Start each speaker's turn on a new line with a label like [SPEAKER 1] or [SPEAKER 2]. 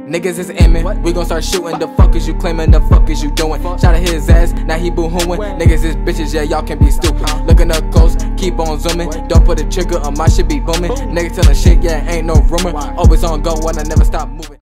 [SPEAKER 1] Niggas is aiming, we gon' start shooting. The fuck is you claiming, the fuck is you doing? Shot at his ass, now he boo-hooing. Niggas is bitches, yeah, y'all can be stupid. Looking up ghosts, keep on zooming. Don't put a trigger on my shit be booming. Niggas telling shit, yeah, ain't no rumor. Always on go when I never stop moving.